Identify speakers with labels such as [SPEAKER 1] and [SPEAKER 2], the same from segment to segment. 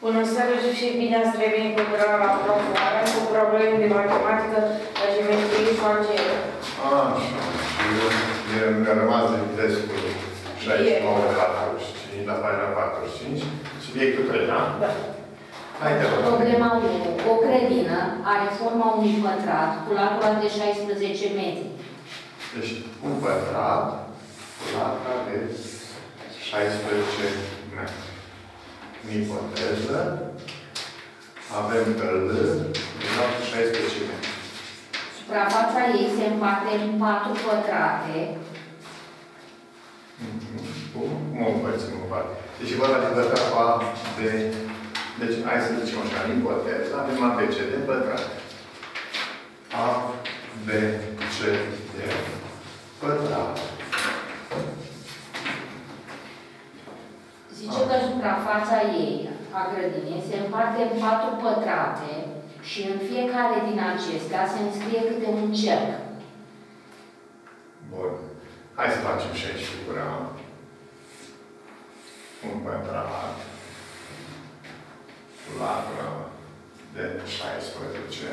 [SPEAKER 1] Bună seara și bine ați revenit cu la promovare cu probleme de matematică la geometrie și algebră.
[SPEAKER 2] Așa. Și mi-a rămas de interes cu 69-45, la pagina 45. Subiectul 3, da?
[SPEAKER 1] Da.
[SPEAKER 2] Haide, rog.
[SPEAKER 3] Problema 1. O grădină are forma unui pătrat cu latura de 16 metri.
[SPEAKER 2] Deci, un pătrat cu latura de 16 metri. În ipoteză, avem că L de 16 metri.
[SPEAKER 3] Suprafața ei se împarte în 4 pătrate.
[SPEAKER 2] Cum o împărțim în parte? Deci e vorba de pătratul A, B. Deci, hai să zicem așa, în ipoteză, avem ABC de pătrat. A, B, C, D, pătrat.
[SPEAKER 3] Zice că suprafața ei, a grădinii, se împarte în 4 pătrate și în fiecare din acestea se înscrie câte un cerc.
[SPEAKER 2] Bun. Hai să facem și aici figura. Un pătrat. Latura de 16.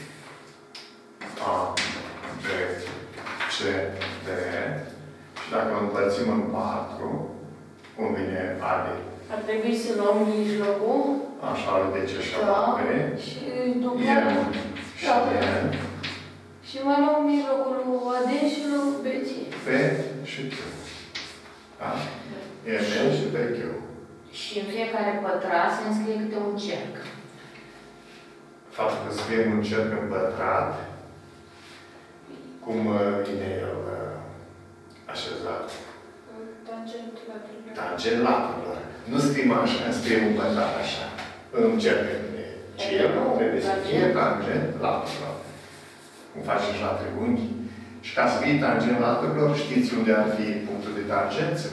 [SPEAKER 2] A, B, C, D. Și dacă o împărțim în 4, cum vine AD?
[SPEAKER 1] Ar trebui să luăm mijlocul.
[SPEAKER 2] Așa, de ce și
[SPEAKER 1] Da.
[SPEAKER 2] B.
[SPEAKER 1] Și dublăm.
[SPEAKER 2] Și
[SPEAKER 1] Da.
[SPEAKER 2] N.
[SPEAKER 1] Și mai luăm mijlocul lui AD și lui BC.
[SPEAKER 2] P și Q. Da? E N și pe Q.
[SPEAKER 3] Și în fiecare pătrat se înscrie câte un cerc.
[SPEAKER 2] Faptul că scriem un cerc în pătrat, cum vine el așezat?
[SPEAKER 1] Tangent laturilor.
[SPEAKER 2] Tangent laturilor. Nu scriem așa, scriem un pătrat așa. În cerc. Ci el trebuie să fie tangent laturilor. Cum facem și la triunghi. Și ca să fie tangent laturilor, știți unde ar fi punctul de tangență?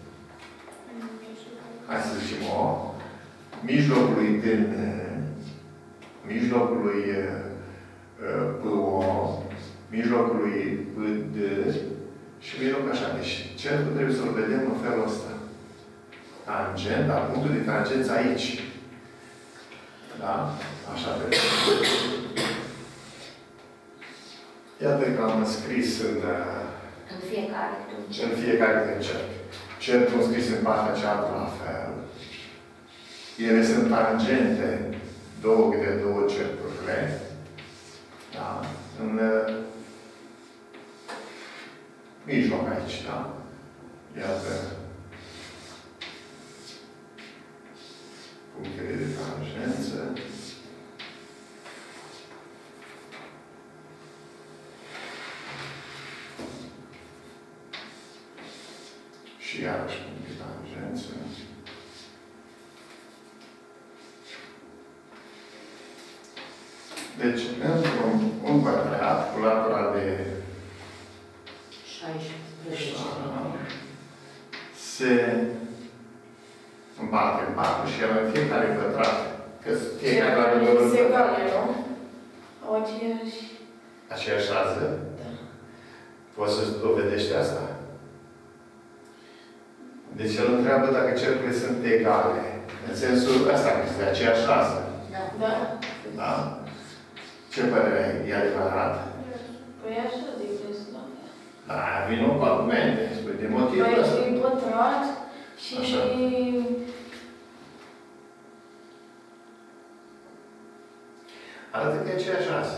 [SPEAKER 2] Hai să zicem O. Mijlocului din mijlocului PO, mijlocului PD și mijlocul așa. Deci cercul trebuie să-l vedem în felul ăsta. Tangent, dar punctul de tangență aici. Da? Așa vedem. Iată că am scris în
[SPEAKER 3] fiecare câte un cerc.
[SPEAKER 2] în fiecare din cerc. Cercul scris în partea cealaltă la fel. Ele sunt tangente, două cercurile. Da? În mijloc aici, da? Iată punctele de tangență. Și iarăși punct de tangență. Deci, într-un pătrat cu latura de
[SPEAKER 3] 16.
[SPEAKER 2] se împarte în 4 și el în fiecare pătrat. Că fiecare are două
[SPEAKER 1] egale, nu? Au
[SPEAKER 2] aceeași rază?
[SPEAKER 1] Da.
[SPEAKER 2] Poți să dovedești asta? Deci el întreabă dacă cercurile sunt egale. În sensul ăsta, că este de aceeași rază.
[SPEAKER 3] Da.
[SPEAKER 1] Da.
[SPEAKER 2] Da? Ce părere ai? E adevărat?
[SPEAKER 1] Păi așa zic, da.
[SPEAKER 2] Da, vin cu argumente. Spui de motivul
[SPEAKER 1] Păi
[SPEAKER 2] ăsta.
[SPEAKER 1] e pătrat și...
[SPEAKER 2] Așa. Arată că e aceeași rază.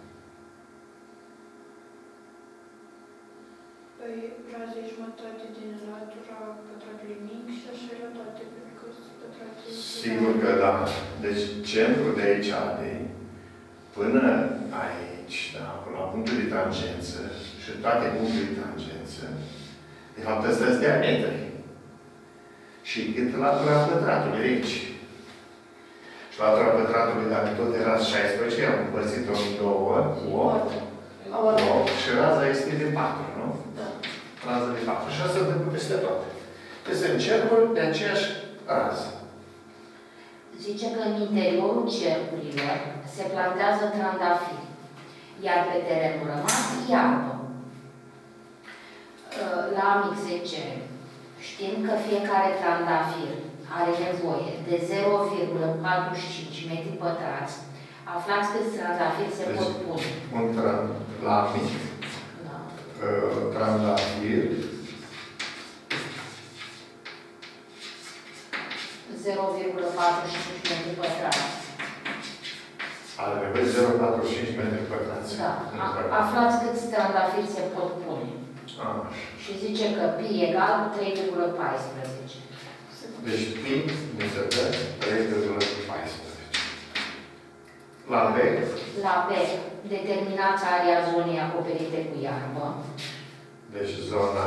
[SPEAKER 1] Păi raza e jumătate din latura pătratului mic și așa e la toate, pentru că sunt pătrate...
[SPEAKER 2] Sigur că da. Deci centrul de aici, până aici, da, până la punctul de tangență și toate punctele de tangență, de fapt ăsta este diametri. Și cât latura pătratului de aici. Și latura pătratului, dacă tot era 16, am împărțit-o în 2, 8, și raza este de 4, nu?
[SPEAKER 1] Da.
[SPEAKER 2] Raza de 4. Și asta se întâmplă peste tot. Este în cercul de aceeași rază.
[SPEAKER 3] Zice că în interiorul cercurilor se plantează trandafiri, iar pe terenul rămas iarbă. La mic 10, știind că fiecare trandafir are nevoie de 0,45 metri pătrați, aflați câți trandafiri se pot pune.
[SPEAKER 2] Un trandafir,
[SPEAKER 3] Da.
[SPEAKER 2] trandafir
[SPEAKER 3] 0,45 metri pătrați.
[SPEAKER 2] are nevoie de 0,45 metri pătrați.
[SPEAKER 3] Da. Aflați câți trandafiri se pot pune. Și zice că pi egal 3,14.
[SPEAKER 2] Deci pi ne se dă 3,14. La B?
[SPEAKER 3] La B, determinați area zonei acoperite cu iarbă.
[SPEAKER 2] Deci zona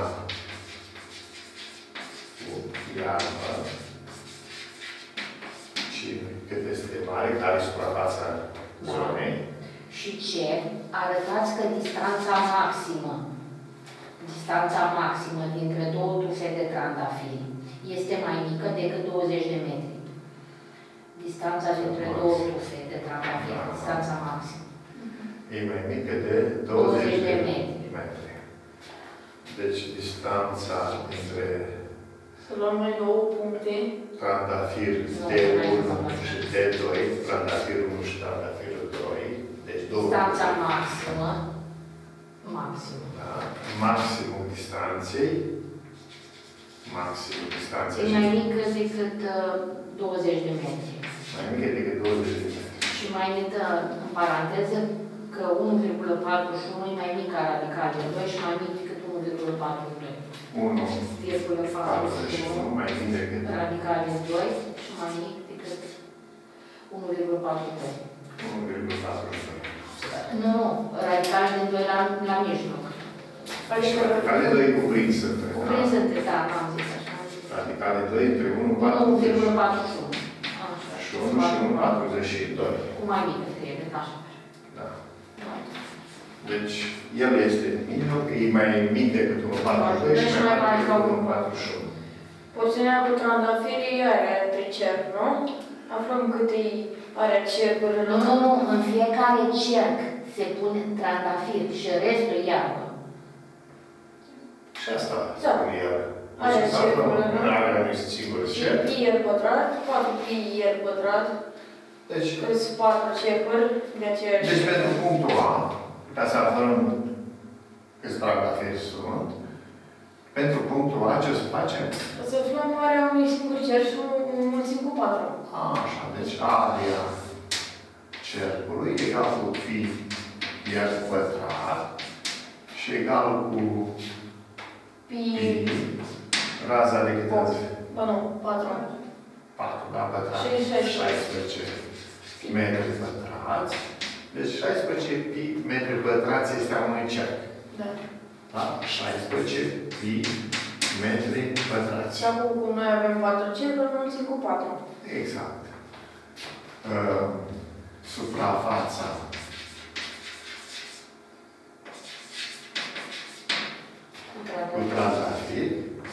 [SPEAKER 2] cu iarbă. Și cât este mare, care e suprafața zonei.
[SPEAKER 3] Și C, arătați că distanța maximă dintre două tufe de trandafiri este mai mică decât 20 de metri. Distanța dintre două tufe de trandafiri, distanța maximă.
[SPEAKER 2] E mai mică de 20
[SPEAKER 3] de
[SPEAKER 2] metri. Deci distanța dintre
[SPEAKER 1] Să luăm noi două puncte.
[SPEAKER 2] trandafir D1 și D2, trandafirul 1 și trandafirul 2, deci două.
[SPEAKER 3] Distanța maximă.
[SPEAKER 2] Da. Maximul distanței. Maximul distanței.
[SPEAKER 3] E mai mică decât 20 de metri.
[SPEAKER 2] Mai mică decât 20 de metri.
[SPEAKER 3] Și mai mică, în paranteză, că 1,41 e mai mic ca radicalul 2 și mai mic decât 1,42.
[SPEAKER 2] 1,41 mai mic decât
[SPEAKER 3] radicalul 2 și mai mic decât 1,42.
[SPEAKER 2] 1,42.
[SPEAKER 3] Nu, radicalul din 2 la mijloc.
[SPEAKER 2] Radicale 2 cuprins între.
[SPEAKER 3] Cuprins între, da, am zis așa.
[SPEAKER 2] Radicale 2 între
[SPEAKER 3] 1,41.
[SPEAKER 2] și 1 și 1,42.
[SPEAKER 3] Cu mai mică trebuie, așa.
[SPEAKER 2] Da. Deci, el este mijloc, e mai mic decât 1,42 și mai mare decât 1,41.
[SPEAKER 1] Porțiunea cu trandafirii are tricerc, nu? Aflăm cât e area cercurilor.
[SPEAKER 3] Nu, în fiecare cerc se pune trandafir și restul iarbă.
[SPEAKER 2] Și asta
[SPEAKER 1] Da.
[SPEAKER 2] spune el.
[SPEAKER 1] Area cercurilor.
[SPEAKER 2] Nu are unui singur cerc.
[SPEAKER 1] Pi r pătrat, 4 pi r pătrat.
[SPEAKER 2] Deci,
[SPEAKER 1] Cât sunt 4 cercuri de aceeași.
[SPEAKER 2] deci pentru punctul A, ca să aflăm câți trandafiri sunt, pentru punctul A ce să facem?
[SPEAKER 1] O să aflăm area unui singur cerc și înmulțim cu 4.
[SPEAKER 2] Așa, deci area cercului egal cu pi r pătrat și egal cu
[SPEAKER 1] Pi...
[SPEAKER 2] raza de câte azi?
[SPEAKER 1] Ba nu, 4.
[SPEAKER 2] 4, da, pătrat.
[SPEAKER 1] 16
[SPEAKER 2] metri pătrați. Deci 16 pi metri pătrați este a unui cerc.
[SPEAKER 1] Da.
[SPEAKER 2] Da? 16 pi metri pătrați.
[SPEAKER 1] Și acum, cum noi avem 4 cercuri, înmulțim cu 4.
[SPEAKER 2] Exact. Suprafața cu trandafir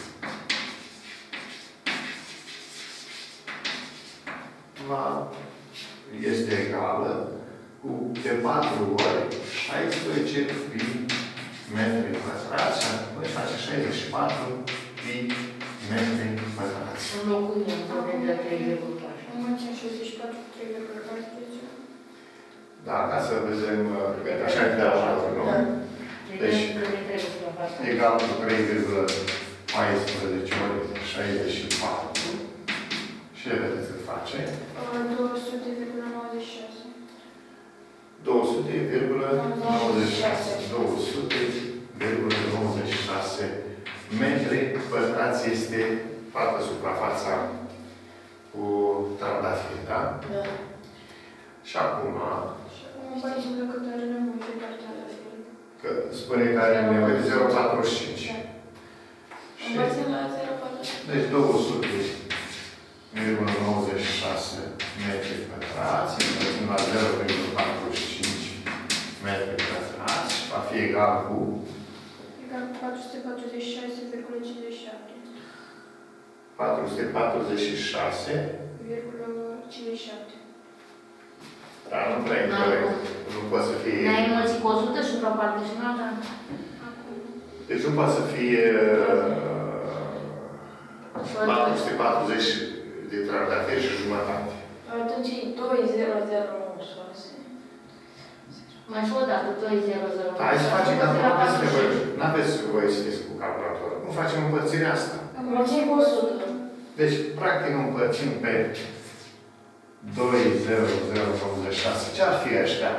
[SPEAKER 2] este egală cu de 4 ori 16 pi metri pătrați și apoi face 64 pi metri pătrați.
[SPEAKER 3] Înlocuim de 3,4.
[SPEAKER 1] Înmulțim 64 cu 3,14.
[SPEAKER 2] Da, ca să vedem, așa e de așa, nu? Deci, egal cu 3,14 ori 64. Și vedeți cât face?
[SPEAKER 1] 200,96.
[SPEAKER 2] 200,96 metri pătrați este toată suprafața cu trandafir, da?
[SPEAKER 1] Da.
[SPEAKER 2] Și acum,
[SPEAKER 1] Acum facem de cât are nevoie de trandafir.
[SPEAKER 2] că spune că are nevoie de 0,45.
[SPEAKER 1] Învățăm la 0,45.
[SPEAKER 2] Deci 200,96 metri pătrați, împărțim la 0,45 metri pătrați, va fi egal cu
[SPEAKER 1] Egal cu 446,57.
[SPEAKER 2] 446,57. Dar nu prea incorect. Nu poate să fie...
[SPEAKER 3] N-ai înmulțit cu 100 și într-o parte și în alta?
[SPEAKER 2] Deci nu poate să fie 440 de trandafiri și jumătate.
[SPEAKER 1] Atunci e 20096.
[SPEAKER 3] Mai și o dată, 200.
[SPEAKER 2] Hai să facem, dar nu aveți voie să fiți cu calculatorul. Nu facem împărțirea asta.
[SPEAKER 1] Împărțim cu 100.
[SPEAKER 2] Deci, practic, împărțim pe 20096. Ce ar fi ăștia?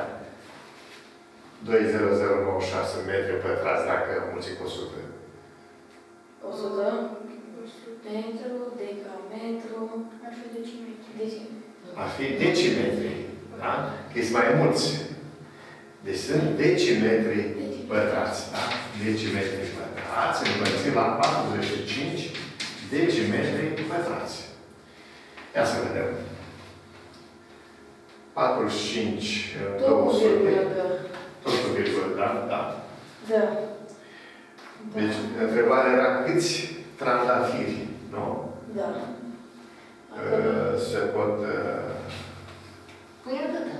[SPEAKER 2] 20096 metri pătrați dacă mulțim cu 100.
[SPEAKER 1] 100. Metru, decametru. Ar fi decimetri.
[SPEAKER 2] Ar fi decimetri. Da? Că sunt mai mulți. Deci sunt decimetri pătrați. Da? Decimetri pătrați împărțit la 45 decimetri pătrați. Ia să vedem. 45, 200. Tot cu virgulă, da? Da.
[SPEAKER 1] Da.
[SPEAKER 2] Deci, întrebarea era câți trandafiri, nu?
[SPEAKER 1] Da.
[SPEAKER 2] Se pot...
[SPEAKER 3] Păi atâta,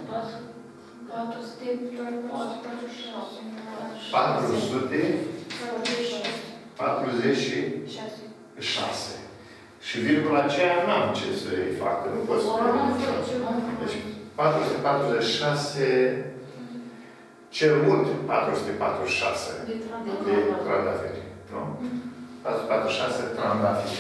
[SPEAKER 2] 446. Și virgula aceea n-am ce să-i facă, nu pot să... Deci, 446, cel mult 446 de trandafiri, nu? 446 trandafiri.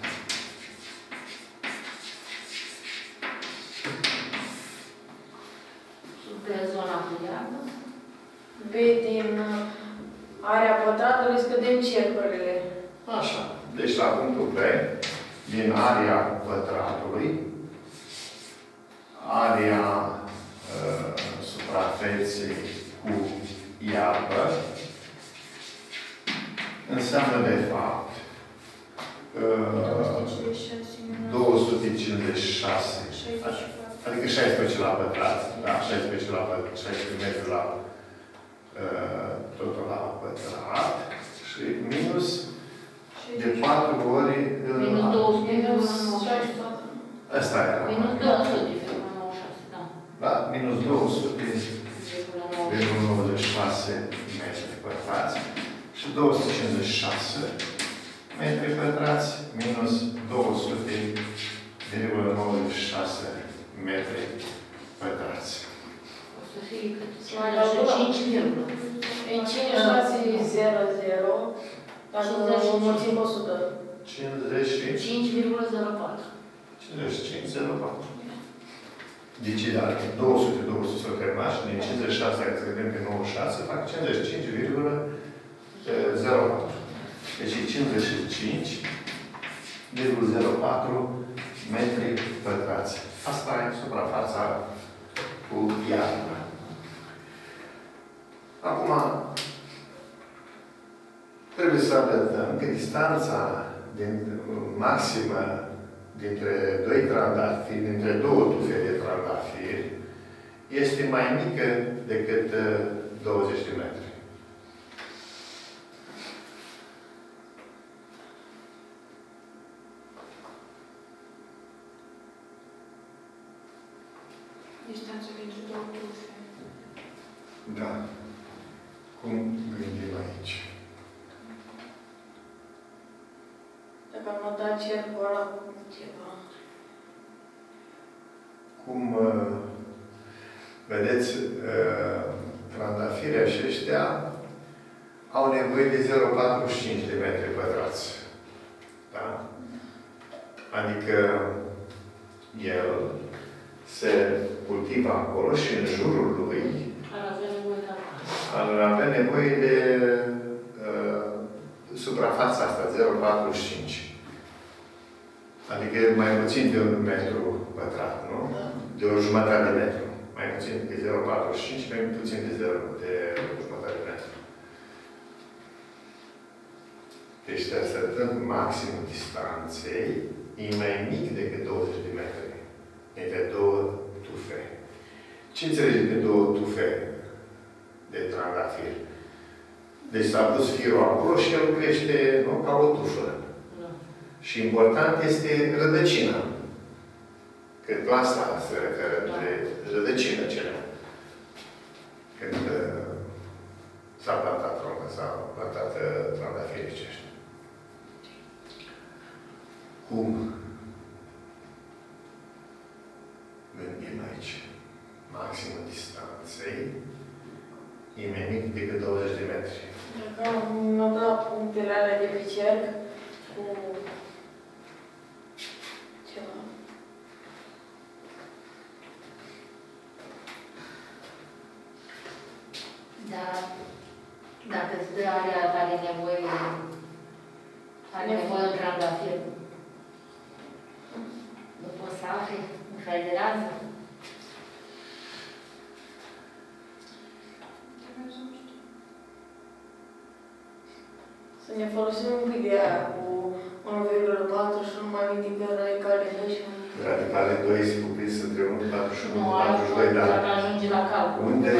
[SPEAKER 3] Pe zona pliată.
[SPEAKER 1] B din area pătratului scădem cercurile.
[SPEAKER 2] Așa. Deci, la punctul B, din area pătratului, area suprafeței cu iarbă înseamnă, de fapt, 256. Adică 16 la pătrat. Da, 16 la pătrat, 16 metri la totul la pătrat. Și minus de 4 ori...
[SPEAKER 3] Minus 200,
[SPEAKER 1] Minus
[SPEAKER 3] 64.
[SPEAKER 2] Asta era.
[SPEAKER 3] Minus 200, da.
[SPEAKER 2] Da, minus 200,96 metri pătrați și 256 metri pătrați minus 200,96 metri pătrați.
[SPEAKER 3] O să fie cât? 55,.
[SPEAKER 1] În 5600, dacă o mulțim cu 100.
[SPEAKER 2] 55,04. 55,04. Deci, dacă 200 să terminați, din 56, dacă scădem pe 96, fac 55,04. Deci 55,04 metri pătrați. Asta e suprafața cu iarnă. Acum, trebuie să arătăm că distanța maximă dintre doi trandafiri, dintre două tufe de trandafiri, este mai mică decât 20 de metri.
[SPEAKER 1] Distanța pentru două tufe.
[SPEAKER 2] Da. Cum gândim aici?
[SPEAKER 1] Dacă am notat cercul ăla cu ceva.
[SPEAKER 2] Cum vedeți, trandafirii aceștia au nevoie de 0,45 de metri pătrați. Da? Adică el se cultivă acolo și în jurul lui ar avea nevoie de suprafața asta, 0,45. Adică mai puțin de 1 metru pătrat, nu?
[SPEAKER 1] Da.
[SPEAKER 2] De o jumătate de metru. Mai puțin de 0,45, mai puțin de 0, de o jumătate de metru. Deci, trăsătând maximul distanței, e mai mic decât 20 de metri. Între două tufe. Ce înțelege pe două tufe de trandafir? Deci s-a pus firul acolo și el crește, nu, ca o tufă.
[SPEAKER 3] Da.
[SPEAKER 2] Și important este rădăcina. Că la asta se referă de rădăcină cele. Când s-a plantat trandafirii aceștia. Cum gândim aici? Maximă distanței e mai mic decât 20 de metri.
[SPEAKER 1] Dacă am dat punctele alea de pe cerc cu ceva.
[SPEAKER 3] Dar dacă îți dă area are nevoie un trandafir, nu poți să afli un fel de rază?
[SPEAKER 1] Să ne folosim un pic de aia cu 1,4 și nu mai gândim pe radicale 2 și
[SPEAKER 2] Radicale 2 se cuprins între 1,41 și 1,42, dar
[SPEAKER 3] dacă ajunge la calcul.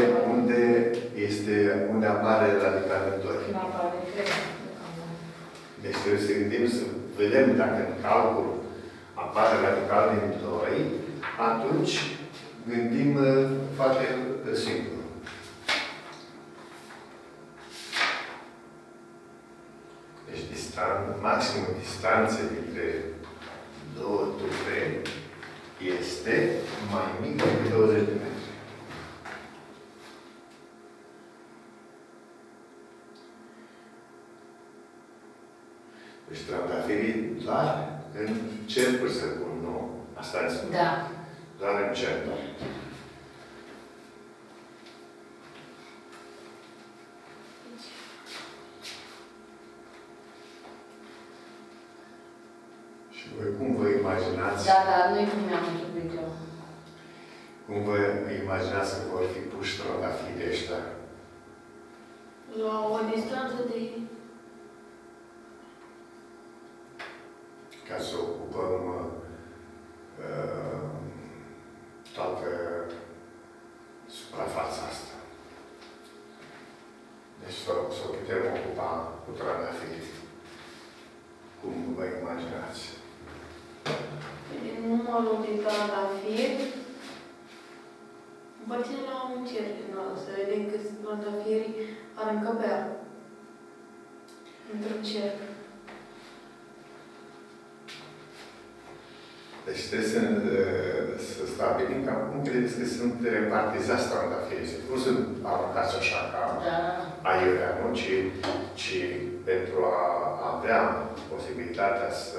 [SPEAKER 2] unde apare radicale 2?
[SPEAKER 1] nu apare, cred.
[SPEAKER 2] Deci trebuie să gândim, să vedem dacă în calcul apare radical din 2, atunci gândim foarte simplu. Deci maximul distanțe dintre două tufe este mai mic decât 20 de metri. Deci trandafirii doar în cercul să pun, nu? Asta înseamnă.
[SPEAKER 3] Da.
[SPEAKER 2] Doar în cercul. Și voi cum vă imaginați?
[SPEAKER 3] Da, dar nu-i cum mi-am închipuit eu.
[SPEAKER 2] Cum vă imaginați că vor fi puși trandafirii ăștia?
[SPEAKER 1] La o distanță de...
[SPEAKER 2] Ca să ocupăm toată suprafața asta. Deci să o putem ocupa cu trandafiri. Cum vă imaginați?
[SPEAKER 1] Din numărul de trandafiri, împărțim la un cerc, să vedem câți trandafiri ar încăpea într-un cerc.
[SPEAKER 2] Deci trebuie să stabilim cam cum credeți că sunt repartizați trandafirii. Nu sunt aruncați așa ca aiurea, nu? Ci pentru a avea posibilitatea să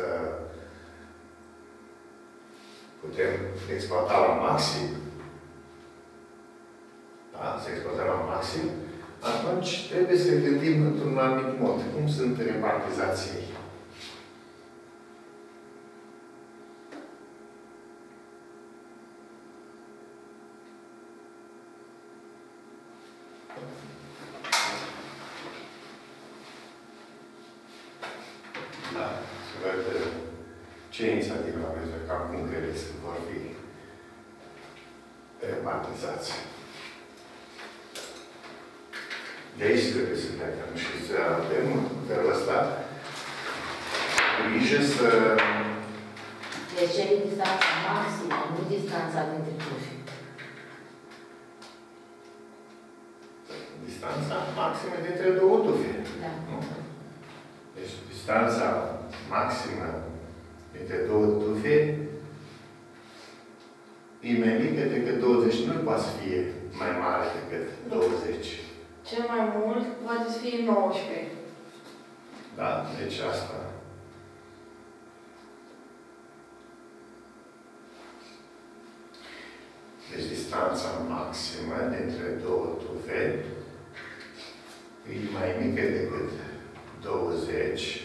[SPEAKER 2] putem exploata la maxim, da? Să exploatăm la maxim, atunci trebuie să gândim într-un anumit mod. Cum sunt repartizați ei? Da, să văd ce inițiativă aveți, cam cum credeți că vor fi repartizați. De aici trebuie să plecăm și să avem felul ăsta grijă să...
[SPEAKER 3] Deci cere distanța maximă, nu distanța dintre tufe.
[SPEAKER 2] Distanța maximă dintre două tufe.
[SPEAKER 3] Da.
[SPEAKER 2] Nu? Deci distanța maximă dintre două tufe e mai mică decât 20. Nu poate să fie mai mare decât 20.
[SPEAKER 1] Cel mai mult poate să fie 19.
[SPEAKER 2] Da? Deci asta. Deci distanța maximă dintre două tufe e mai mică decât 20.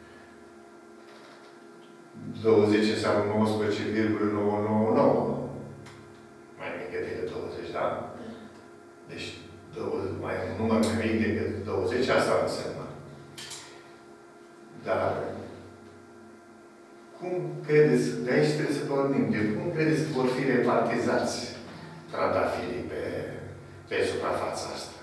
[SPEAKER 2] 20 înseamnă 19,999. Mai mică decât 20, da? Deci mai un număr mai mic decât 20, asta înseamnă. Dar cum credeți, de aici trebuie să pornim, de cum credeți că vor fi repartizați trandafirii pe suprafața asta?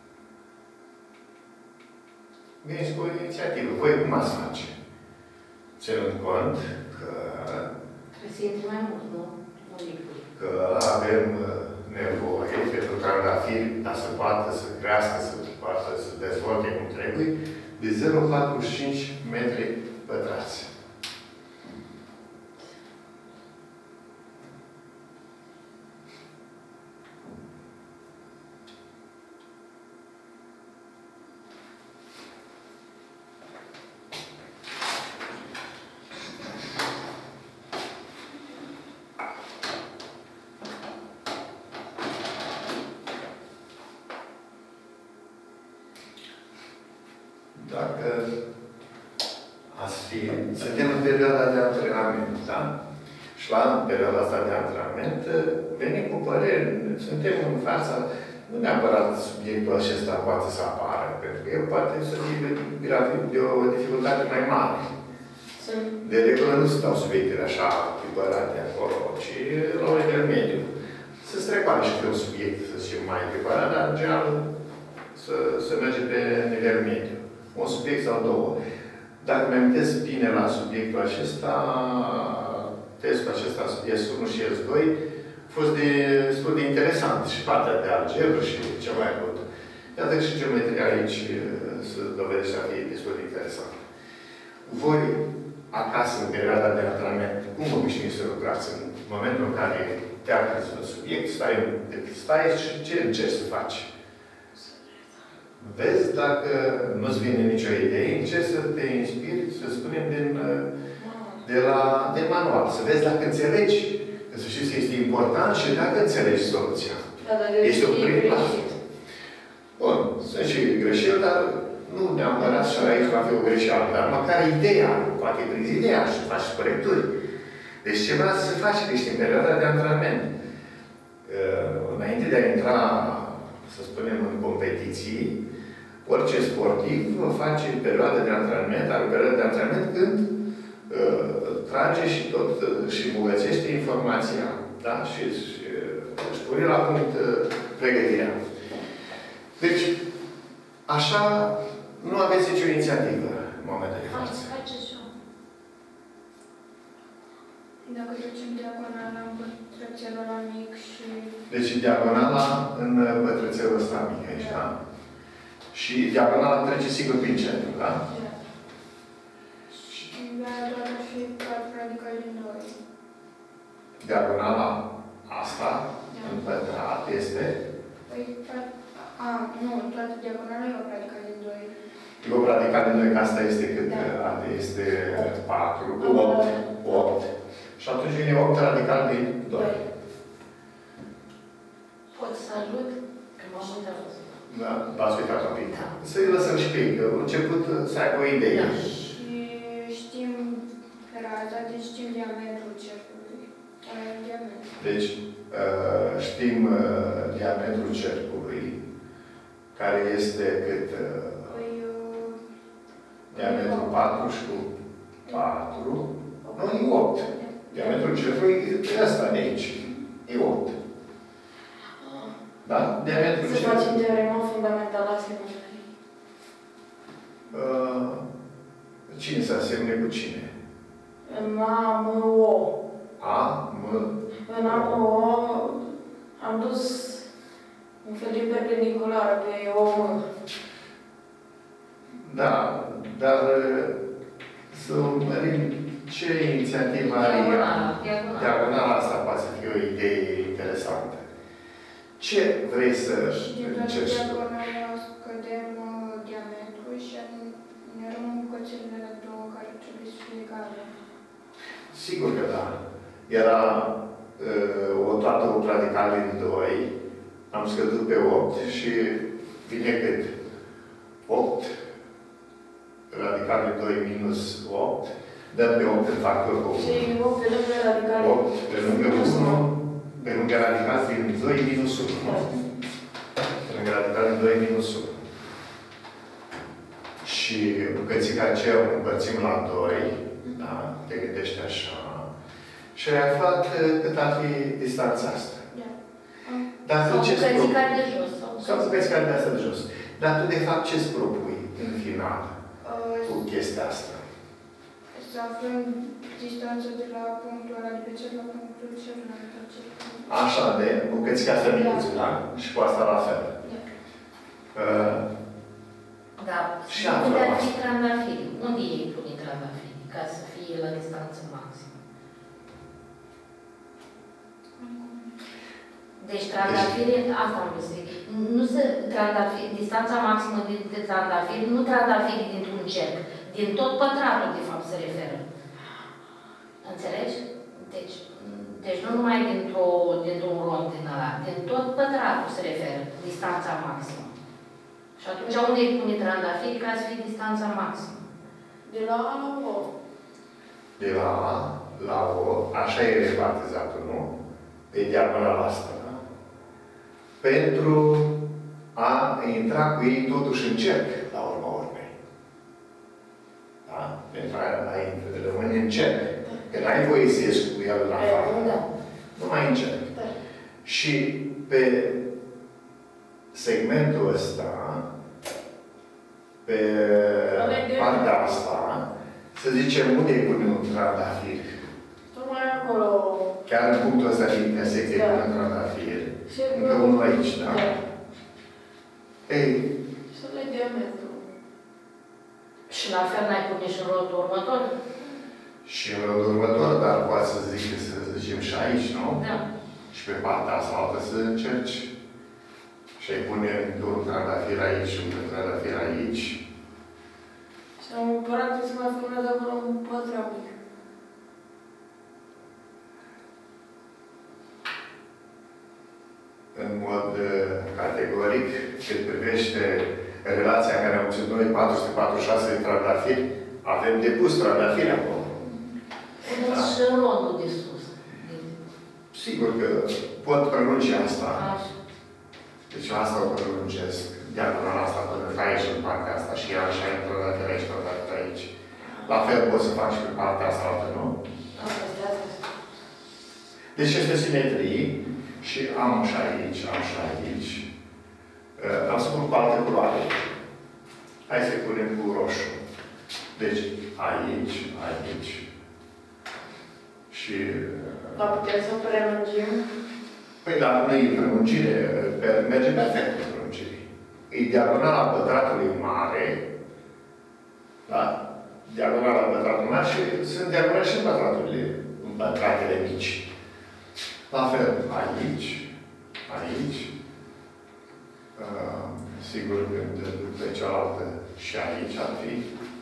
[SPEAKER 2] Veniți cu o inițiativă. Voi cum ați face? Ținând cont că...
[SPEAKER 3] Trebuie să intre mai mult, nu?
[SPEAKER 2] Că avem nevoie pentru trandafiri, ca să poată să crească, să poată să dezvolte cum trebuie, de 0,45 metri pătrați. că suntem în perioada de antrenament, da? Și la perioada asta de antrenament venim cu păreri, suntem în fața, nu neapărat subiectul acesta poate să apară, pentru că el poate să fie de o dificultate mai mare. De regulă nu se dau subiectele așa prepărate acolo, ci la un nivel mediu. Se strecoară și pe un subiect, să zicem, mai preparat, dar în general să merge pe nivel mediu. Un subiect sau două. Dacă mi amintesc bine la subiectul acesta, testul acesta, S1 și S2, a fost destul de interesant. Și partea de algebră și ce mai avut. Iată și geometria aici se dovedește a fi destul de interesant. Voi, acasă, în perioada de antrenament, cum vă obișnuiți să lucrați? În momentul în care te afli în subiect, stai și ce încerci să faci? Vezi dacă nu-ți vine nicio idee, încerci să te inspiri, să spunem, din manual. Să vezi dacă înțelegi. Că să știți că este important și dacă înțelegi soluția. Este o primă pasă. Bun, sunt și greșeli, dar nu neapărat și aici va fi o greșeală. Dar măcar ideea, poate prinzi ideea și faci corecturi. Deci ceva să faci, ești în perioada de antrenament. Înainte de a intra, să spunem, în competiții, orice sportiv face perioada de antrenament, are o perioadă de antrenament când trage și tot și îmbogățește informația. Da? Și își pune la punct pregătirea. Deci, așa, nu aveți nicio inițiativă în momentul de față.
[SPEAKER 4] Dacă ducem diagonala în pătrățelul ăla mic și...
[SPEAKER 2] Deci diagonala în pătrățelul ăsta mic aici, da? Și diagonala trece sigur prin centru, da?
[SPEAKER 4] Da. Și aia doar ar fi 4 radicali din 2.
[SPEAKER 2] Diagonala asta, în pătrat, este...
[SPEAKER 4] Păi, nu, toată diagonala e 8 radicali din 2.
[SPEAKER 2] E 8 radicali din 2, că asta este cât? Da. Este 4, 8. Și atunci vine 8 radicali din 2.
[SPEAKER 3] Pot să ajut? Că m-am uitat.
[SPEAKER 2] Da, v-ați uitat un pic. Să-i lăsăm și pe ei, că început să aibă o idee.
[SPEAKER 3] Da.
[SPEAKER 4] Și știm raza, deci știm diametrul cercului.
[SPEAKER 2] Deci, știm diametrul cercului, care este cât? Diametrul 4 și cu 4. Nu, e 8. Diametrul cercului e ăsta de aici. E 8. Da? Diametrul
[SPEAKER 1] să facem teorema fundamentală a asemănării.
[SPEAKER 2] Cine se asemene cu cine?
[SPEAKER 1] În A, M, O.
[SPEAKER 2] A, M.
[SPEAKER 1] În A, M, O am dus un fel de perpendiculară pe O, M.
[SPEAKER 2] Da, dar să urmărim ce inițiativă are diagonala asta poate să fie o idee interesantă. Ce vrei să încerci?
[SPEAKER 4] Și din toată diagonala scădem diametrul și ne rămân bucățelele două care trebuie să fie egale.
[SPEAKER 2] Sigur că da. Era toată 8 radicali din 2. Am scăzut pe 8 și vine cât? 8 radicali din 2 minus 8. Dăm pe 8 în factor cu 1.
[SPEAKER 1] Și 8 pe lângă radicali.
[SPEAKER 2] 8 pe lângă 1. Pe lângă radicali din 2 minus 1. Pe lângă radicali din 2 minus 1. Și bucățica aceea o împărțim la 2. Da? Te gândești așa. Și ai aflat cât ar fi distanța asta.
[SPEAKER 4] Da.
[SPEAKER 2] Dar tu ce spui?
[SPEAKER 3] Sau bucățica de jos.
[SPEAKER 2] Sau bucățica de asta de jos. Dar tu, de fapt, ce îți propui în final cu chestia asta?
[SPEAKER 4] Să aflăm distanța de la punctul ăla de pe cer la punctul celălalt.
[SPEAKER 2] Așa, de bucățica asta micuță, da? Și cu asta la fel.
[SPEAKER 3] Da.
[SPEAKER 2] Și
[SPEAKER 3] unde ar fi
[SPEAKER 2] asta.
[SPEAKER 3] trandafiri? Unde ei pune trandafiri? Ca să fie la distanță maximă. Deci trandafiri, asta am vrut să zic. Nu se trandafiri, distanța maximă de trandafiri, nu trandafiri dintr-un cerc. Din tot pătratul, de fapt, se referă. Înțelegi? Deci nu numai dintr-un rond din ăla, din tot pătratul se referă, distanța maximă. Și atunci unde îi pune trandafiri ca să fie distanța maximă?
[SPEAKER 4] De la A la O.
[SPEAKER 2] De la A la O, așa e repartizatul, nu? Pe diagonala asta, da? Pentru a intra cu ei totuși în cerc, la urma urmei. Da? Pentru a rămâne în cerc. Că n-ai voie să ieși cu el la afară.
[SPEAKER 3] Da.
[SPEAKER 2] Numai în cerc.
[SPEAKER 4] Da.
[SPEAKER 2] Și pe segmentul ăsta, pe partea asta, să zicem, unde îi punem un trandafir?
[SPEAKER 4] Tocmai acolo.
[SPEAKER 2] Chiar în punctul ăsta de intersecție
[SPEAKER 4] Da.
[SPEAKER 2] punem trandafir.
[SPEAKER 4] Și
[SPEAKER 2] Încă unul aici, da?
[SPEAKER 4] Da.
[SPEAKER 2] Ei,
[SPEAKER 4] Să le diametru.
[SPEAKER 3] Și la fel n-ai pune și în rodul următor?
[SPEAKER 2] și în rândul următor, dar poate să zic, să zicem și aici, nu?
[SPEAKER 3] Da.
[SPEAKER 2] Și pe partea asta altă să încerci. Și ai pune un trandafir aici și un trandafir aici.
[SPEAKER 4] Și am practic să mai formează acolo un pătrat mic.
[SPEAKER 2] În mod categoric, cât privește relația care am ținut noi, 446 de trandafiri, avem depus trandafiri acolo.
[SPEAKER 3] Puneți și în rondul de sus.
[SPEAKER 2] Sigur că pot prelungi asta.
[SPEAKER 3] Așa.
[SPEAKER 2] Deci asta o prelungesc. Diagonala asta până aici, în partea asta. Și iar așa, trandafir aici, trandafir aici. La fel pot să fac și pe partea asta altă, nu?
[SPEAKER 4] Asta este asta.
[SPEAKER 2] Deci este simetrie. Și am așa aici, am așa aici. Am să pun cu alte culoare. Hai să punem cu roșu. Deci, aici, aici. Și...
[SPEAKER 4] Dar putem să prelungim.
[SPEAKER 2] Păi, dar nu e prelungire. Merge perfect cu prelungire. E diagonala pătratului mare. Da? Diagonala pătratului mare și sunt diagonale și în pătratele mici. La fel, aici, aici. Sigur, când pe cealaltă și aici ar fi.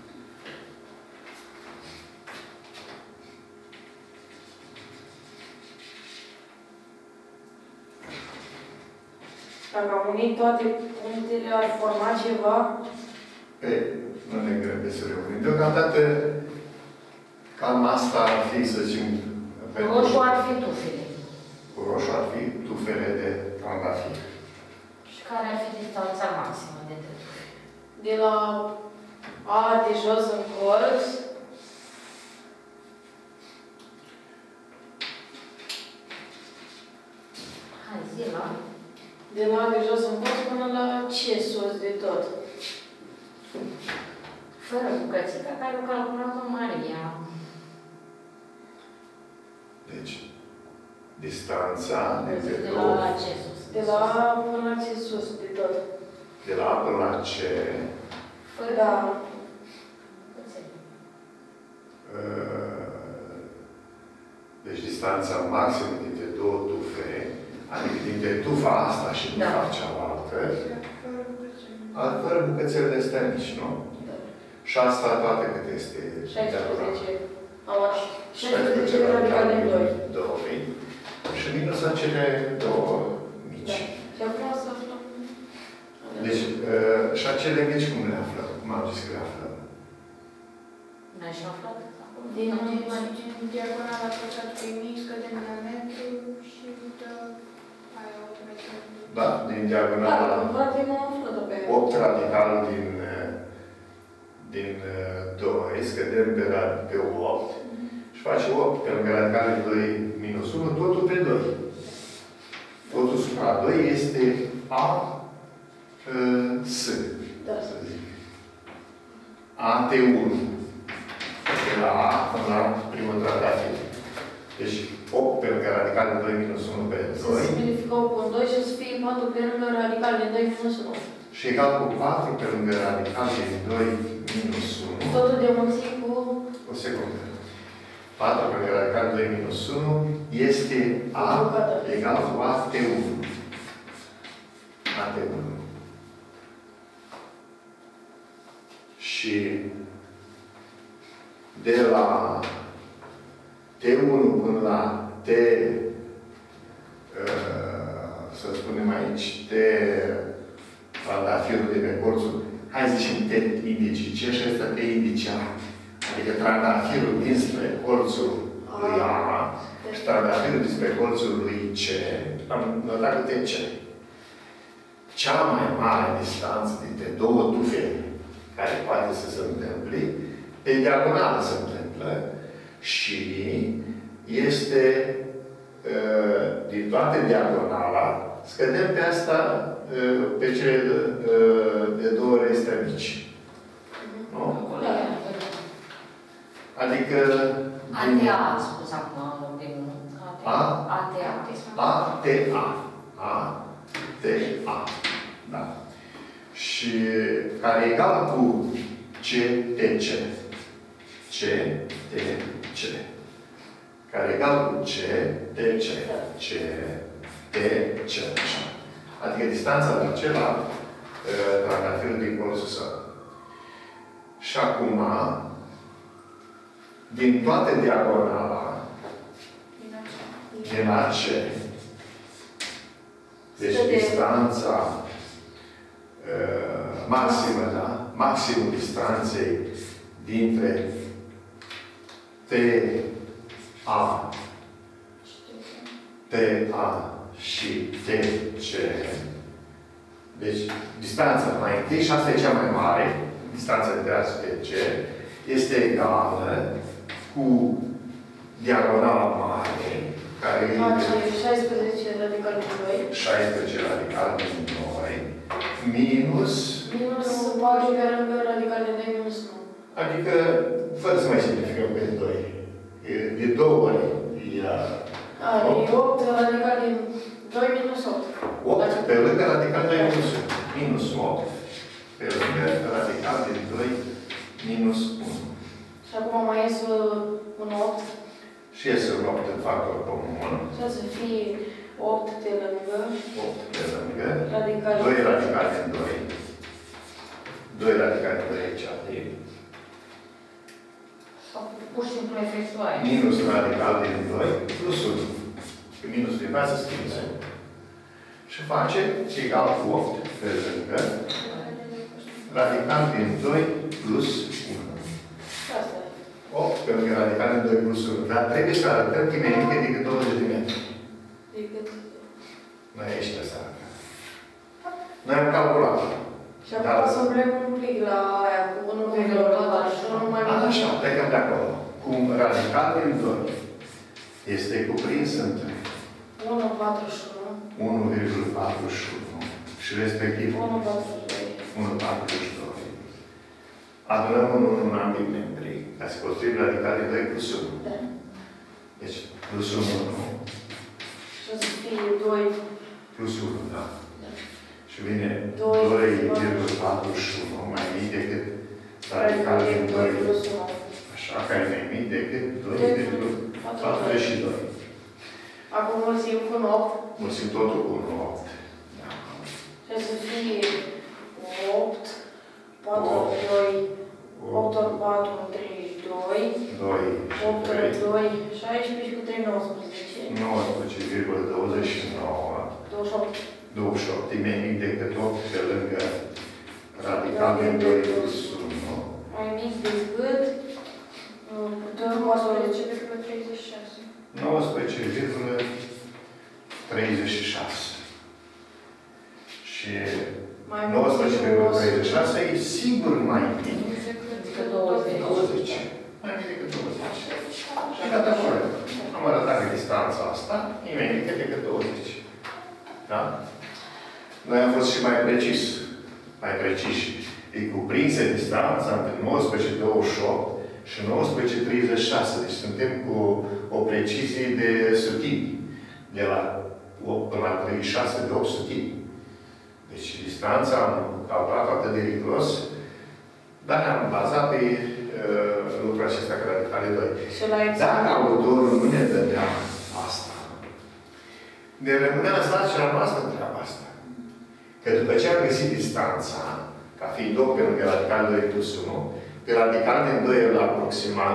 [SPEAKER 1] Dacă am unit toate punctele, ar forma ceva?
[SPEAKER 2] Ei, nu ne grăbesc să reunim. Deocamdată, cam asta ar fi, să zicem,
[SPEAKER 3] Roșu ar fi tufele.
[SPEAKER 2] cu roșu ar fi tufele de trandafir.
[SPEAKER 3] Și care ar fi distanța maximă dintre tufele?
[SPEAKER 1] De la A de jos în colț,
[SPEAKER 3] Hai, zi la...
[SPEAKER 1] de la A de jos în colț până la C sus de tot.
[SPEAKER 3] Fără bucățica care o calculat-o Maria.
[SPEAKER 2] Deci, distanța dintre
[SPEAKER 3] De
[SPEAKER 2] două,
[SPEAKER 3] la ce sus?
[SPEAKER 1] De la A până la C sus de tot.
[SPEAKER 2] de la A până la C,
[SPEAKER 3] Fără
[SPEAKER 1] Da.
[SPEAKER 3] bucățică.
[SPEAKER 2] deci distanța maximă dintre două tufe, adică dintre tufa asta și tufa cealaltă, fără bucățele astea mici, nu?
[SPEAKER 1] Da.
[SPEAKER 2] Și asta toate cât este
[SPEAKER 1] 16. Am așa.
[SPEAKER 2] 16
[SPEAKER 1] 16 radicale în 2.
[SPEAKER 2] 2. Și minus cele două mici.
[SPEAKER 1] Da. Și acum o să aflăm.
[SPEAKER 2] Deci, și acele mici cum le aflăm? Cum am zis că le aflăm?
[SPEAKER 3] N-ai și aflat?
[SPEAKER 4] Din diagonala pătratului mic, scădem diametru și dă aia 8 metri.
[SPEAKER 2] Da, din
[SPEAKER 1] Da,
[SPEAKER 2] diagonala
[SPEAKER 1] în practic m-am aflat pe
[SPEAKER 2] 8 radical din 2, scădem pe 8 și face 8 pe lângă radicalul 2 minus 1, totul pe 2. Totul supra 2 este A S,
[SPEAKER 1] Da.
[SPEAKER 2] să zic. AT1. De la A până la primul trandafir. Deci 8 pe lângă radicalul 2 minus 1 pe
[SPEAKER 1] Să
[SPEAKER 2] 2.
[SPEAKER 1] simplifică 8 în 2 și să fie 4 pe lângă radical de 2 minus 1.
[SPEAKER 2] Și egal cu 4 pe lângă radical de 2 minus 1.
[SPEAKER 1] Totul de mulțit cu...
[SPEAKER 2] O secundă. 4 pe lângă radical de 2 minus 1 este A egal cu AT1. AT1. Și de la T1 până la T, să spunem aici, T trandafir, trandafirul de pe colțul, hai să zicem, te indici ce și ăsta te indice A. Adică trandafirul dinspre colțul lui A și trandafirul dinspre colțul lui C, am notat cu TC. Cea mai mare distanță dintre două tufele care poate să se întâmple, pe diagonală se întâmplă și este din toate diagonala, scădem pe asta, pe cele de două ori este mici. Nu? Adică...
[SPEAKER 3] ATA, a spus acum de ATA. ATA.
[SPEAKER 2] Da. Și care e egal cu CTC. CTC. Care e egal cu CTC. CTC. Adică distanța de acela trandafirul din colțul său. Și acum, din toate diagonala, din AC, deci distanța maximă, da? Maximul distanței dintre TA și TC. Deci, distanța mai întâi, și asta e cea mai mare, distanța dintre A și TC, este egală cu diagonala mare, care e
[SPEAKER 1] 16 radical din 2.
[SPEAKER 2] 16 radical din 2, minus...
[SPEAKER 1] Minus 4 pe lângă radical din 2 minus 9.
[SPEAKER 2] Adică, fără să mai simplificăm pe 2. E de 2 ori.
[SPEAKER 1] E 8 radical din 2 minus 8.
[SPEAKER 2] 8 pe lângă radical din 2 minus 8. Pe lângă radical din 2 minus 1.
[SPEAKER 1] Și acum mai ies un 8.
[SPEAKER 2] Și iese un 8 în factor comun.
[SPEAKER 1] Și să fie 8 de lângă.
[SPEAKER 2] 8 de lângă.
[SPEAKER 1] Radical
[SPEAKER 2] 2 radical din 2. 2 radical din 2 aici.
[SPEAKER 3] Sau pur și simplu efectuare.
[SPEAKER 2] Minus radical din 2 plus 1. Că minusul din față schimbă. Și face egal cu 8 pe lângă radical din 2 plus 1. 8 pe lângă radical din 2 plus 1. Dar trebuie să arătăm că e mai mică decât 20 de metri.
[SPEAKER 1] Decât...
[SPEAKER 2] Noi aici să arătăm. Noi am calculat.
[SPEAKER 1] Și acum să plec un pic la aia cu 1,4 și nu mai mult.
[SPEAKER 2] Așa, plecăm de acolo. Cum radical din 2 este cuprins între 1,41 și respectiv 1,42. Adunăm un ambii membri ca să construim radical din 2 plus 1.
[SPEAKER 1] Da.
[SPEAKER 2] Deci, plus 1, nu?
[SPEAKER 1] Și o să fie 2
[SPEAKER 2] plus 1, da. Și vine 2,41 mai mic decât radical din 2
[SPEAKER 1] plus 1.
[SPEAKER 2] Așa, care e mai mic decât 2,42.
[SPEAKER 1] Acum mulțim cu 8.
[SPEAKER 2] Mulțim totul cu 8. Da.
[SPEAKER 1] Și o să fie 8, 4 ori 2, 8 ori 4, 32, 8 ori 2, 16 și cu 3, 19.
[SPEAKER 2] 19,29.
[SPEAKER 1] 28.
[SPEAKER 2] 28 e mai mic decât 8 pe lângă radical din 2 plus 1.
[SPEAKER 1] Mai mic decât
[SPEAKER 2] 19,36. Și
[SPEAKER 1] mai
[SPEAKER 2] 19,36 e sigur mai mic
[SPEAKER 3] Decât 20.
[SPEAKER 2] Mai mic decât 20. Și gata, corect. Am arătat că distanța asta e mai mică decât 20. Da? Noi am fost și mai precis. Mai preciși. E cuprinsă distanța între 19,28 și 19,36. Deci suntem cu o precizie de sutimi. De la 8 până la 36 de 8 sutimi. Deci distanța am calculat atât de riguros, dar ne-am bazat pe lucrul acesta cu radicale 2. Dacă autorul nu ne dădea asta, ne rămânea în sarcina noastră treaba asta. Că după ce am găsit distanța, ca fiind 8 pe lângă radical 2 plus 1, pe radical din 2 la aproximat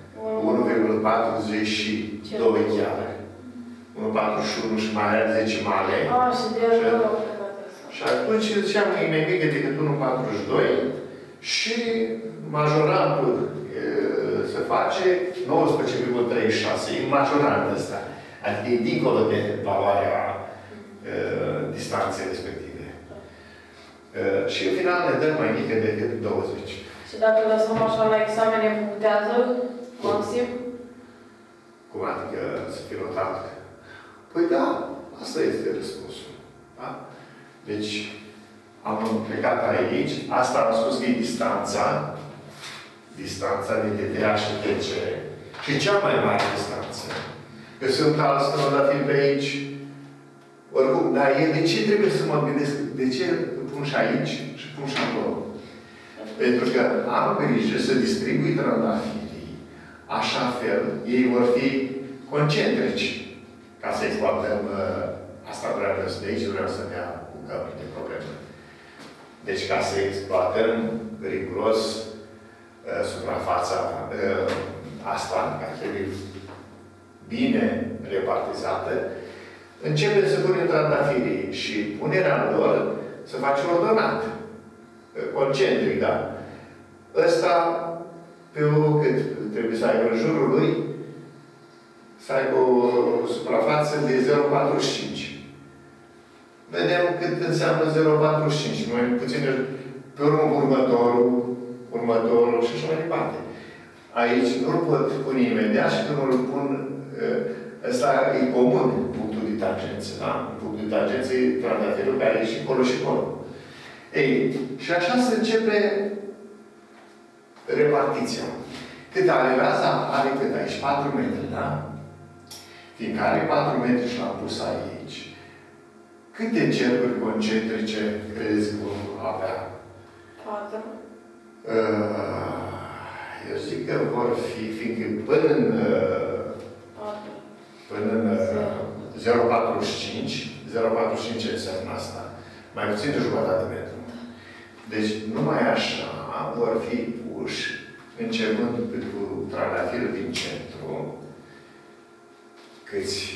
[SPEAKER 2] 1,42 chiar. 1,41 și mai are decimale.
[SPEAKER 1] Și de acolo.
[SPEAKER 2] Și atunci ziceam, e mai mică decât 1,42 și majorantul se face 19,36. E majorant ăsta. Adică e dincolo de valoarea distanței respective. Și în final ne dă mai mică decât 20.
[SPEAKER 1] Și dacă lăsăm așa la examene, punctează maxim?
[SPEAKER 2] Cum adică să fie notat? Păi da, asta este răspunsul. Da? Deci, am plecat aici, asta am spus că e distanța dintre DA și TC. Și cea mai mare distanță. Că sunt alți trandafiri pe aici. Oricum, dar de ce trebuie să mă gândesc? De ce pun și aici și pun și acolo? Pentru că am grijă să distribui trandafirii așa fel, ei vor fi concentrici. Ca să exploatăm asta vreau să de aici, vreau să dea cu capul de problemă. Deci ca să exploatăm riguros suprafața asta, care trebuie bine repartizată, începem să punem trandafirii și punerea lor să face ordonat. Concentric, da? Ăsta, pe cât trebuie să aibă în jurul lui, să aibă o suprafață de 0,45. Vedem cât înseamnă 0,45. Mai puțin pe urmă următorul și așa mai departe. Aici nu-l pot pune imediat și nu-l pun. Ăsta e comun, punctul de tangență. Da? Punctul de tangență e trandafirul care e și acolo și acolo. Ei, și așa se începe repartiția. Cât are raza? Are cât aici? 4 metri, da? Fiindcă are 4 metri și l-am pus aici. Câte cercuri concentrice crezi că avea?
[SPEAKER 1] 4.
[SPEAKER 2] Eu zic că vor fi, fiindcă până în 0,45, 0,45 ce înseamnă asta? Mai puțin de jumătate de metru. Deci, numai așa vor fi puși, începând cu trandafirul din centru, câți?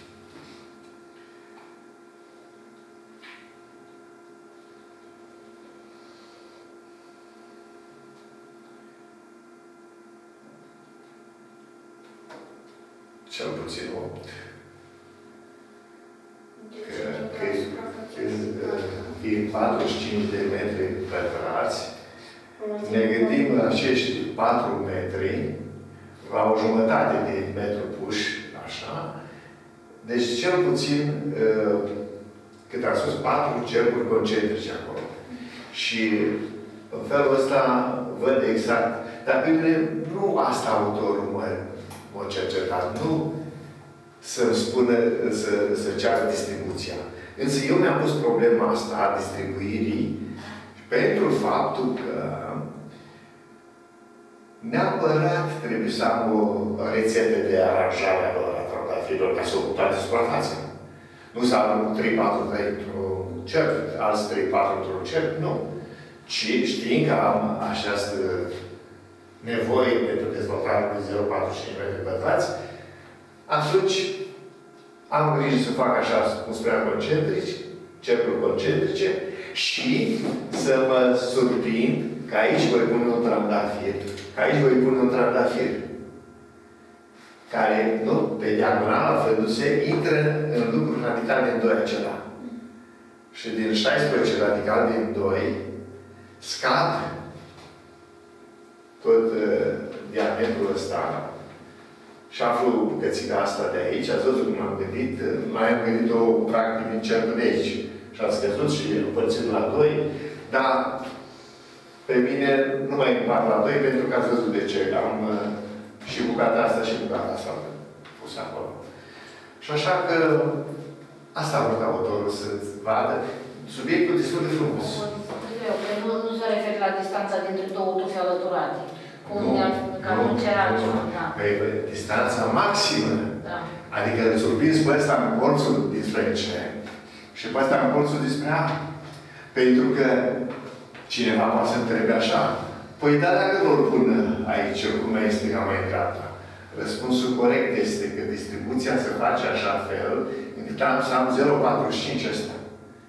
[SPEAKER 2] Cel puțin 8. Fiind 45 de metri pătrați, ne gândim la acești 4 metri, la o jumătate de metru puși, așa. Deci, cel puțin, cât am spus, 4 cercuri concentrice acolo. Și în felul ăsta văd exact. Dar pe mine, nu asta autorul mă cercetat, nu să-mi spună, să ceară distribuția. Însă eu mi-am pus problema asta a distribuirii pentru faptul că neapărat trebuie să am o rețetă de aranjare a trandafirilor ca să ocup toate suprafațele. Nu să am 3-4 într-un cerc, alți 3-4 într-un cerc, nu. Ci știind că am această nevoie pentru dezvoltarea de 0,45 metri pătrați, atunci am grijă să fac așa, cum spuneam, concentrici, cercuri concentrice și să mă surprind că aici voi pune un trandafir. Că aici voi pune un trandafir care, nu, pe diagonală, aflându-se, intră în lucruri radicale din 2 acela. Și din 16 radical din 2 scad tot diametrul ăsta și aflu bucățica asta de aici. Ați văzut cum am gândit? Mai am gândit-o practic din cercul de aici. Și ați scăzut și împărțit la 2. Dar pe mine nu mai împart la 2 pentru că ați văzut de ce. Am și bucata asta și bucata asta pus acolo. Și așa că asta a vrut autorul să vadă. Subiectul destul de frumos.
[SPEAKER 3] Nu se referă la distanța dintre două tufe alăturate. Ca nu cerea altceva.
[SPEAKER 2] Păi, distanța maximă.
[SPEAKER 3] Da.
[SPEAKER 2] Adică îl surprins pe ăsta în colțul dinspre C și pe ăsta în colțul dinspre A. Pentru că cineva poate să întrebe așa. Păi, dar dacă nu-l pun aici, cum este ca mai dreapta? Răspunsul corect este că distribuția se face așa fel încât am să am 0,45 ăsta.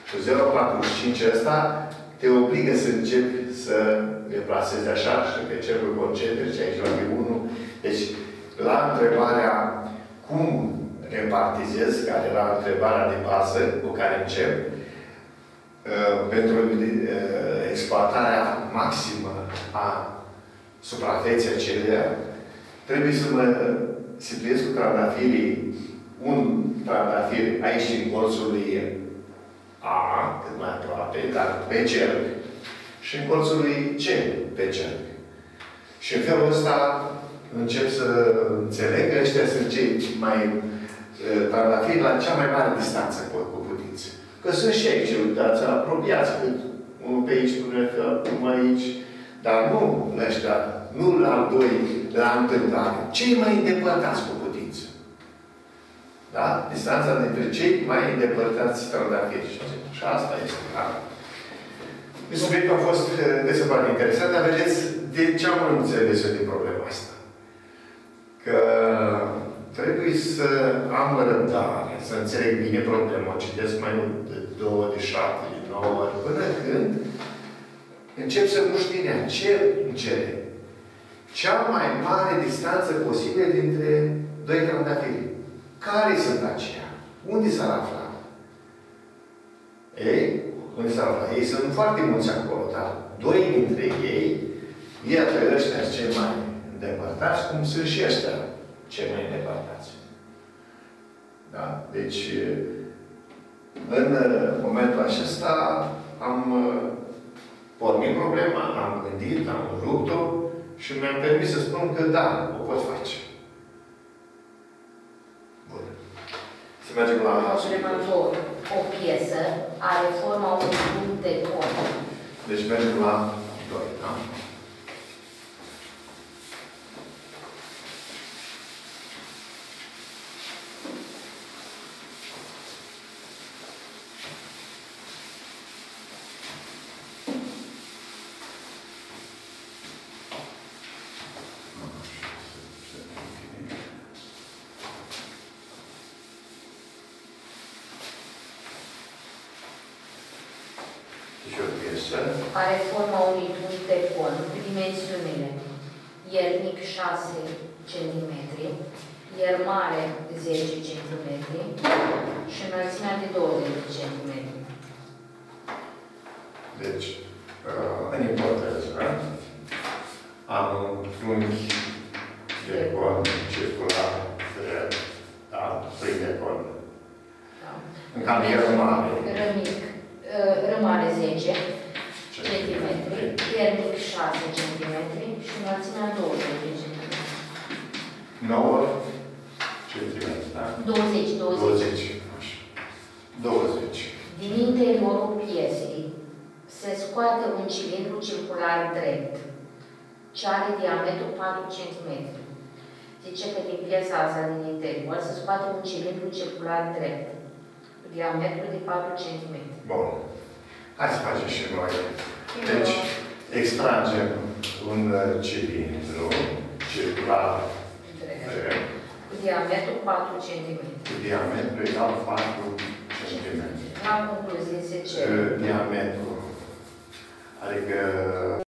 [SPEAKER 2] Și 0,45 ăsta te obligă să începi să le plasezi așa și pe cercul concentric și aici la B1. Deci, la întrebarea cum repartizez, care era întrebarea de bază cu care încep, pentru exploatarea maximă a suprafeței acelea, trebuie să mă situez cu trandafirii, un trandafir aici în colțul lui A, cât mai aproape, dar pe cerc, și în colțul lui C, pe cerc. Și în felul ăsta încep să înțeleg că ăștia sunt cei mai trandafiri la cea mai mare distanță cu putință. Că sunt și aici, uitați, apropiați, cât unul pe aici, unul aici, dar nu ăștia, nu la doi, la întâmplare, cei mai îndepărtați cu putință. Da? Distanța dintre cei mai îndepărtați trandafiri. Și asta este. Da? Subiectul a fost destul de interesant, dar vedeți de ce am înțeles eu din problema asta. Că trebuie să am răbdare, să înțeleg bine problema, o citesc mai mult de 2, de 7, de 9 ori, până când încep să nu știu bine ce înțeleg. Cea mai mare distanță posibilă dintre doi trandafiri. Care sunt aceia? Unde s-ar afla? Ei? Unde s-ar afla? Ei sunt foarte mulți acolo, dar doi dintre ei, iată ăștia cei mai îndepărtați, cum sunt și ăștia cei mai îndepărtați. Da? Deci, în momentul acesta am pornit problema, am gândit, am rupt-o și mi-am permis să spun că da, o pot face. Bun. Să mergem la...
[SPEAKER 3] Următor, o piesă are forma unui punct de con.
[SPEAKER 2] Deci mergem la 2, da?
[SPEAKER 3] Are forma unui punct de con cu dimensiunile ier mic 6 cm, ier mare 10 cm și înălțimea de 20 cm.
[SPEAKER 2] Deci, în ipoteză, am un trunchi de con circular drept, da? Plin de con.
[SPEAKER 3] Da.
[SPEAKER 2] În care e mare.
[SPEAKER 3] Rămare 10 cm, ier mic 6 cm și înălțimea 20 cm.
[SPEAKER 2] 9 cm, da?
[SPEAKER 3] 20.
[SPEAKER 2] 20.
[SPEAKER 3] Din interiorul piesei se scoate un cilindru circular drept, ce are diametru 4 cm. Zice că din piesa asta din interior se scoate un cilindru circular drept, cu diametru de 4 cm.
[SPEAKER 2] Bun. Hai să facem și noi. Deci, extragem un cilindru circular drept.
[SPEAKER 3] Cu diametru 4 cm.
[SPEAKER 2] Cu diametru egal 4 cm.
[SPEAKER 3] La concluzie se cere.
[SPEAKER 2] Diametru. Adică